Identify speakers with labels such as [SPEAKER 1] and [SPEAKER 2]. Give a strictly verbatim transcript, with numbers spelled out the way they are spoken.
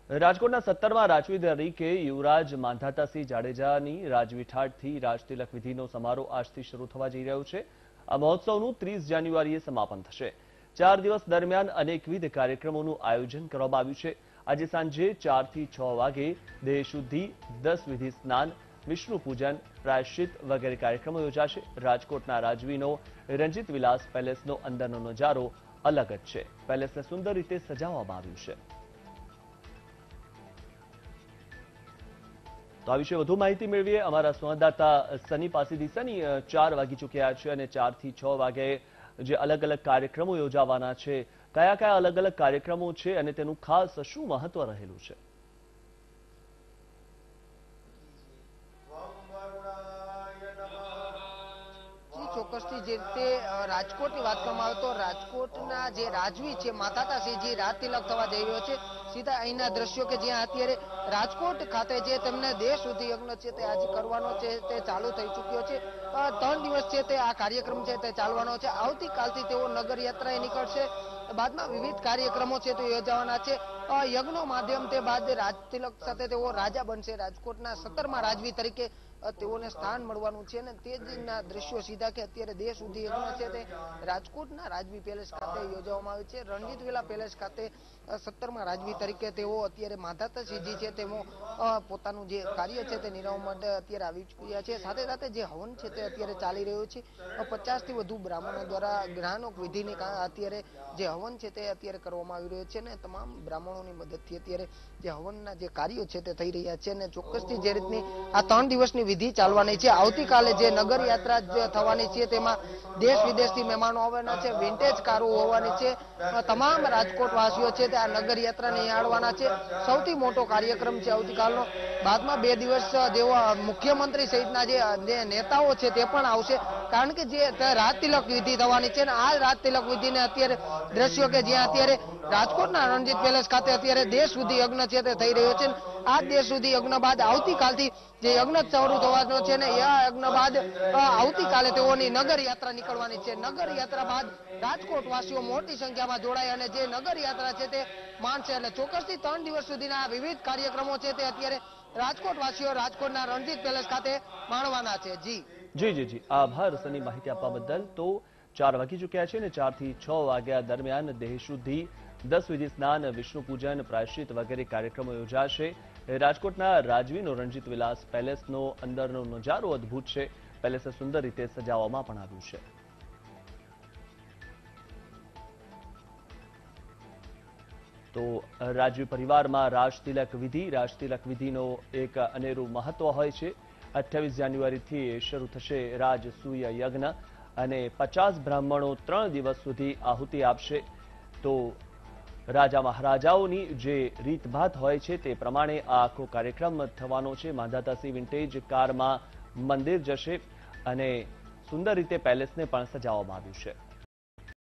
[SPEAKER 1] રાજકોટના સત્તરમાં રાજવી તરીકે યુવરાજ માંધાતાસિંહ જાડેજાની રાજવીઠાઠથી રાજતિલક વિધિનો સમારોહ આજથી શરૂ થવા જઈ રહ્યો છે। આ મહોત્સવનું ત્રીસ જાન્યુઆરીએ સમાપન થશે। ચાર દિવસ દરમિયાન અનેકવિધ કાર્યક્રમોનું આયોજન કરવામાં આવ્યું છે। આજે સાંજે ચારથી છ વાગે દેહશુદ્ધિ, દસ વિધિ સ્નાન, વિષ્ણુ પૂજન, પ્રાયશ્ચિત વગેરે કાર્યક્રમો યોજાશે। રાજકોટના રાજવીનો રંજીત વિલાસ પેલેસનો અંદરનો નજારો અલગ જ છે। પેલેસને સુંદર રીતે સજાવવામાં આવ્યું છે। તો આ વિશે વધુ માહિતી મેળવીએ અમારા સંવાદદાતા સની પાસેથી। સની, ચાર વાગી ચૂક્યા છે અને ચારથી છ વાગે જે અલગ અલગ કાર્યક્રમો યોજાવાના છે, કયા કયા અલગ અલગ કાર્યક્રમો છે અને તેનું ખાસ શું મહત્વ રહેલું છે?
[SPEAKER 2] ચોક્કસથી જે રીતે રાજકોટની વાત કરવામાં આવે તો રાજકોટના જે રાજવી છે માંધાતાસિંહજી રાજ તિલક થવા જઈ રહ્યો છે। સીધા અહીંના દ્રશ્યો કે જ્યાં અત્યારે રાજકોટ ખાતે જે તેમને દેશ સુધી યજ્ઞ છે તે આજે કરવાનો છે તે ચાલુ થઈ ચૂક્યો છે। ત્રણ દિવસ છે તે આ કાર્યક્રમ છે તે ચાલવાનો છે। આવતીકાલથી તેઓ નગર યાત્રાએ નીકળશે। બાદમાં વિવિધ કાર્યક્રમો છે તે યોજાવાના છે। યજ્ઞનો માધ્યમ તે બાદ રાજ તિલક સાથે તેઓ રાજા બનશે। રાજકોટના સત્તરમાં રાજવી તરીકે તેઓને સ્થાન મળવાનું છે અને તે જ દ્રશ્યો સીધા કે અત્યારે દેશ સુધી યજ્ઞ છે તે રાજકોટના રાજવી પેલેસ ખાતે યોજવામાં આવે છે। રણજીત વિલા પેલેસ ખાતે સત્તરમાં રાજવી તરીકે તેઓ અત્યારે માંધાતાસિંહજી છે તેઓ પોતાનું જે કાર્ય છે તે નિર્વહન માટે અત્યારે આવી ચૂક્યા છે। સાથે સાથે જે હવન છે તે અત્યારે ચાલી રહ્યો છે। પચાસ થી વધુ બ્રાહ્મણો દ્વારા જ્ઞાનોક વિધિની અત્યારે જે હવન છે તે અત્યારે કરવામાં આવી રહ્યો છે અને તમામ બ્રાહ્મણોની મદદથી અત્યારે જે હવનના જે કાર્યો છે તે થઈ રહ્યા છે। અને ચોક્કસથી જે રીતની આ ત્રણ દિવસની વિધિ ચાલવાની છે, આવતીકાલે જે નગર યાત્રા થવાની છે તેમાં દેશ વિદેશથી મહેમાનો આવવાના છે, વિન્ટેજ કારો હોવાની છે। તમામ રાજકોટ વાસીઓ છે તે આ નગર યાત્રાને નિહાળવાના છે। સૌથી મોટો કાર્યક્રમ છે આવતીકાલનો। બાદમાં બે દિવસ જેઓ મુખ્યમંત્રી સહિતના જે નેતાઓ છે તે પણ આવશે, કારણ કે જે રાજ તિલક વિધિ થવાની છે ને આ રાજ તિલક વિધિને અત્યારે દ્રશ્યો કે જ્યાં અત્યારે રાજકોટના રણજીત પેલેસ ખાતે અત્યારે દેશ સુધી યજ્ઞ છે તે થઈ રહ્યો છે। આ દેશ સુધી યજ્ઞ બાદ આવતીકાલથી જે યજ્ઞ શરૂ થવાનો છે ને આ યજ્ઞ બાદ આવતીકાલે તેઓની નગર યાત્રા નીકળવાની છે। નગર યાત્રા બાદ રાજકોટ વાસીઓ મોટી સંખ્યામાં જોડાય અને જે નગર યાત્રા છે તે માનશે। એટલે ચોક્કસથી ત્રણ દિવસ સુધીના વિવિધ કાર્યક્રમો છે તે અત્યારે રાજકોટ વાસીઓ રાજકોટના રણજીત પેલેસ ખાતે માણવાના છે। જી
[SPEAKER 1] જી જી જી આભાર સની, માહિતી આપવા બદલ। તો ચાર વાગી ચૂક્યા છે અને ચારથી છ વાગ્યા દરમિયાન દેહશુદ્ધિ, દસ વિધિ સ્નાન, વિષ્ણુ પૂજન, પ્રાયશ્ચિત વગેરે કાર્યક્રમો યોજાશે। રાજકોટના રાજવીનો રણજીત વિલાસ પેલેસનો અંદરનો નજારો અદભુત છે। પેલેસને સુંદર રીતે સજાવવામાં પણ આવ્યું છે। તો રાજવી પરિવારમાં રાજતિલક વિધિ રાજતિલક વિધિનો એક અનેરું મહત્વ હોય છે। અઠ્યાવીસ જાન્યુઆરીથી શરૂ થશે રાજસૂય યજ્ઞ અને પચાસ બ્રાહ્મણો ત્રણ દિવસ સુધી આહુતિ આપશે। તો રાજા મહારાજાઓની જે રીતભાત હોય છે તે પ્રમાણે આ આખો કાર્યક્રમ થવાનો છે। માંધાતાસિંહ વિન્ટેજ કારમાં મંદિર જશે અને સુંદર રીતે પેલેસને પણ સજાવવામાં આવ્યું છે।